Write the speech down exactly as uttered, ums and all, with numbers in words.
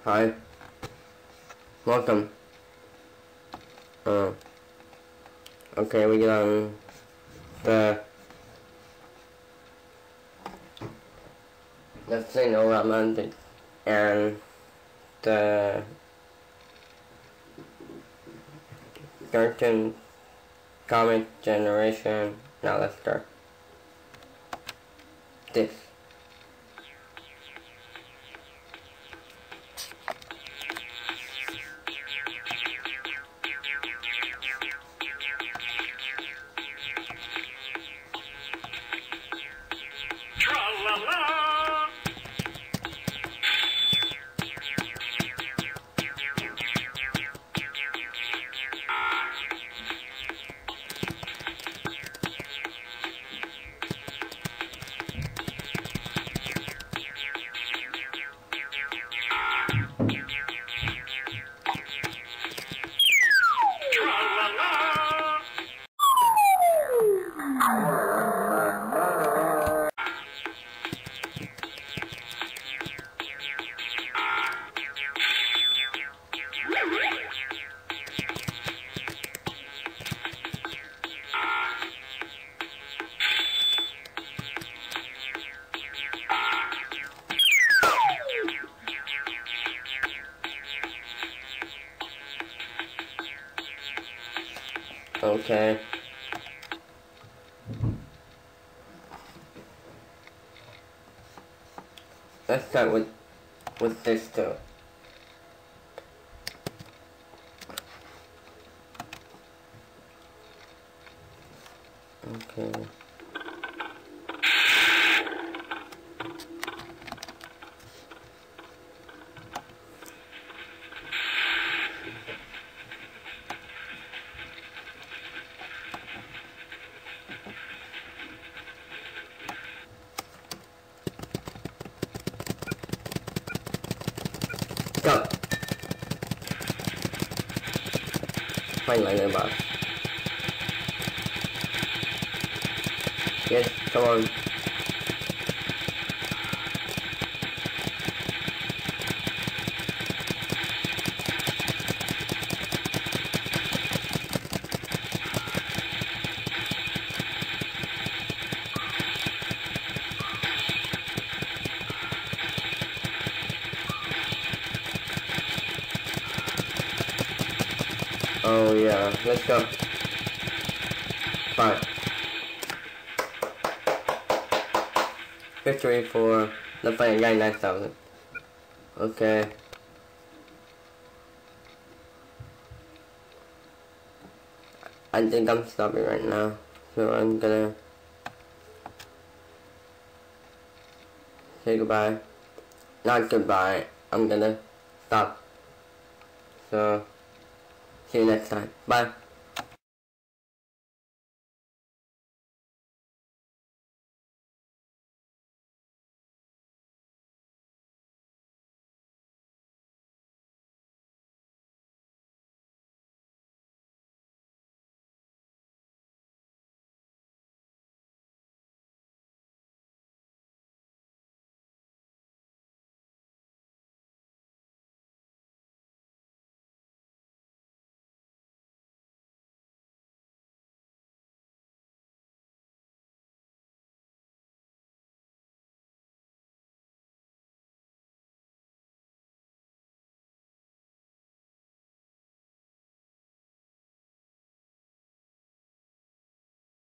Hi. Welcome. Uh, okay, we get on the the thing around it and the cartoon comic generation. Now let's start this. Okay. Let's start with with this too. Okay. Go. Find my box. Yes, come on. Oh yeah, let's go. Fine. Victory for the fighting guy nine thousand. Okay. I think I'm stopping right now. So I'm gonna say goodbye. Not goodbye. I'm gonna stop. So see you next time. Bye.